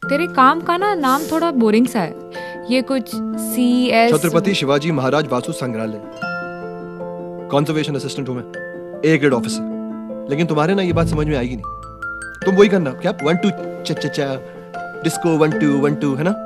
तेरे काम का ना नाम थोड़ा बोरिंग सा है। ये कुछ CS छत्रपति शिवाजी महाराज वास्तु संग्रहालय, कंजर्वेशन असिस्टेंट हूं मैं, A ग्रेड ऑफिसर। लेकिन तुम्हारे ना ये बात समझ में आएगी नहीं। तुम वही करना क्या 1 2 चा चा चा डिस्को 1 2 1 2 है ना।